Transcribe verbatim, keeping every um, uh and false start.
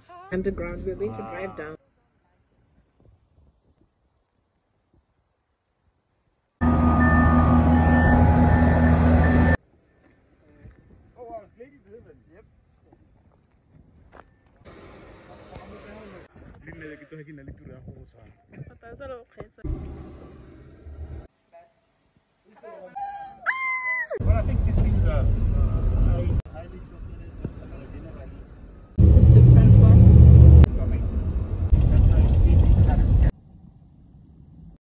underground. We're going to drive down. Oh wow, it's lady driven. Yep.